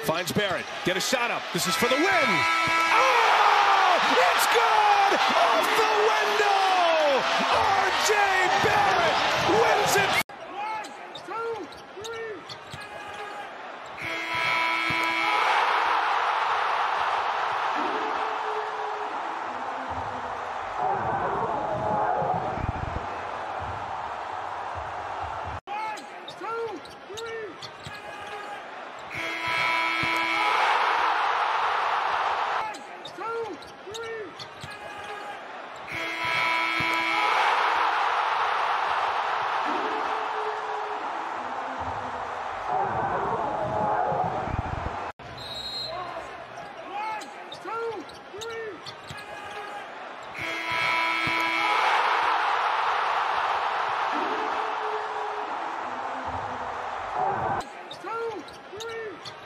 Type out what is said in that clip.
Finds Barrett. Get a shot up. This is for the win. Oh! It's good! Off the window! R.J. Barrett wins it! 1, 2, 3. Two, three.